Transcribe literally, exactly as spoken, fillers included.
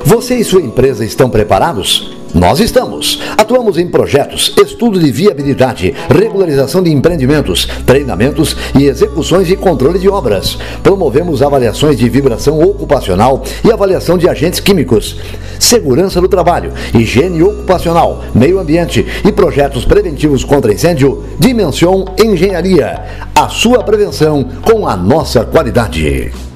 Você e sua empresa estão preparados? Nós estamos. Atuamos em projetos, estudo de viabilidade, regularização de empreendimentos, treinamentos e execuções e controle de obras. Promovemos avaliações de vibração ocupacional e avaliação de agentes químicos, segurança do trabalho, higiene ocupacional, meio ambiente e projetos preventivos contra incêndio. Dimension Engenharia. A sua prevenção com a nossa qualidade.